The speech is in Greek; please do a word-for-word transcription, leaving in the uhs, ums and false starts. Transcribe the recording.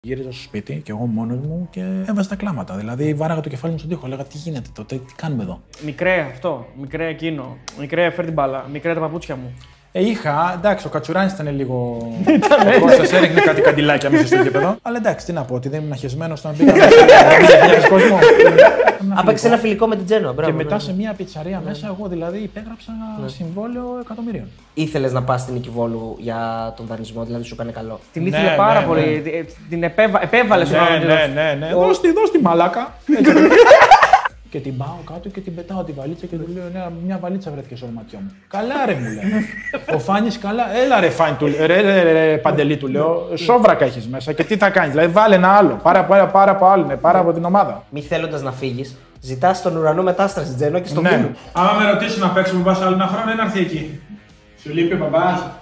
Γύριζα στο σπίτι και εγώ μόνος μου και έβαζα τα κλάματα. Δηλαδή, βάραγα το κεφάλι μου στον τοίχο. Λέγα τι γίνεται τότε, τι κάνουμε εδώ. Μικρέ αυτό, μικρέ εκείνο. Μικρέ φέρ την μπάλα, μικρέ τα παπούτσια μου. Ε, είχα, εντάξει, ο Κατσουράνης ήταν λίγο. Ο Κώστας έριχνε κάτι καντιλάκια μέσα στο γήπεδο. Αλλά εντάξει, τι να πω, ότι δεν ήμουν χεσμένος όταν πήγα μέσα. Δεν κόσμο. Απέξε ένα φιλικό με την Τζένοα. Και μετά σε μια πιτσαρία μέσα, εγώ δηλαδή υπέγραψα συμβόλαιο εκατομμυρίων. Ήθελες να πας στην Νικηβόλου για τον δανεισμό, δηλαδή σου έκανε καλό. Την ήθελε πάρα πολύ. Την επέβαλε στον Ναι, ναι, ναι, ναι. Δώσ' τη, δώσ' τη μαλάκα. Και την πάω κάτω και την πετάω τη βαλίτσα και του λέω: ναι, μια βαλίτσα βρέθηκε στο δωμάτιό μου. Καλά, ρε, μου λέει. Ο Φάνης καλά. Έλα, ρε, Φάνη, του ρε, ρε, ρε, ρε, Παντελή, του λέω. Σόβρακα έχεις μέσα και τι θα κάνεις. Δηλαδή, βάλε ένα άλλο. Πάρα, πάρα, πάρα από άλλο, πάρα από την ομάδα. Μη θέλοντας να φύγεις, ζητάς στον ουρανό μετάσταση Τζένοα και στον Ναι. Βούλο. Άμα με ρωτήσει να παίξω με μπάσα άλλο ένα χρόνο, είναι να έρθει εκεί. Σου λείπει ο μπαμπάς.